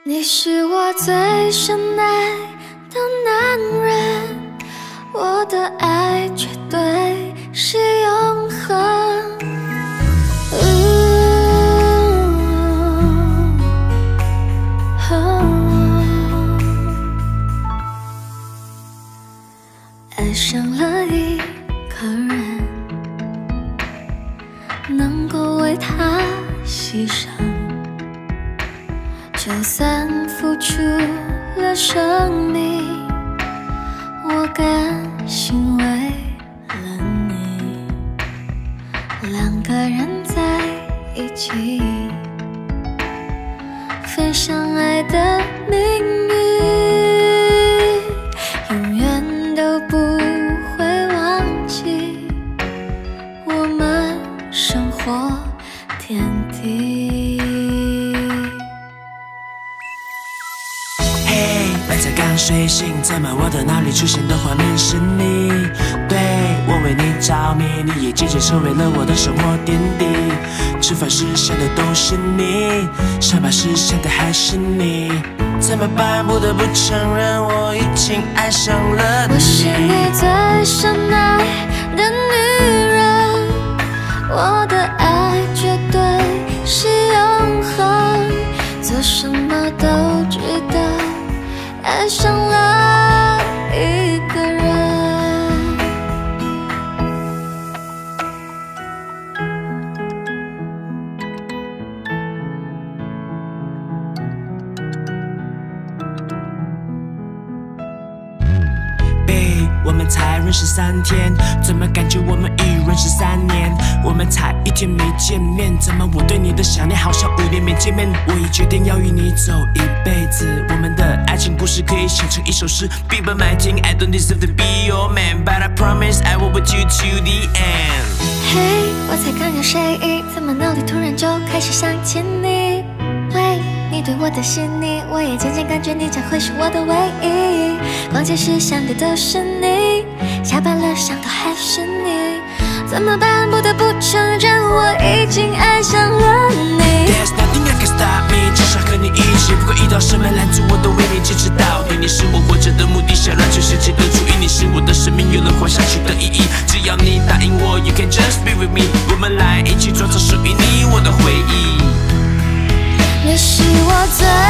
你是我最深爱的男人，我的爱绝对是永恒。爱上了一个人，能够为他牺牲。 就算付出了生命，我甘心为了你。两个人在一起，分享爱的命运，永远都不会忘记我们生活点滴。 才刚睡醒，怎么我的脑里出现的画面是你？对我为你着迷，你也渐渐成为了我的生活点滴。吃饭时想的都是你，上班时想的还是你。怎么办？不得不承认，我已经爱上了你。 我是你最深爱的女人，我的爱绝对是永恒，做什么都值得。 爱上了一个人， 我们才认识3天，怎么感觉我们已认识3年？我们才1天没见面，怎么我对你的想念好像5年没见面？我已决定要与你走一辈子，我们的爱情故事可以写成一首诗。People might think I don't deserve to be your man, but I promise I will with you to the end. 嘿，我才刚有睡意，怎么脑里突然就开始想起你？喂，你对我的细腻，我也渐渐感觉你将会是我的唯一。逛街时想的都是你，下班了想的还是你，怎么办？不得不承认，我已经爱上了你。 There's nothing I can stop me， 只想和你一起，不管遇到什么拦阻，我都为你坚持到底。你是我活着的目的，想让全世界都注意你，是我的生命有了活下去的意义。只要你答应我 ，You can just be with me， 我们来一起创造属于你我的回忆。 你是我最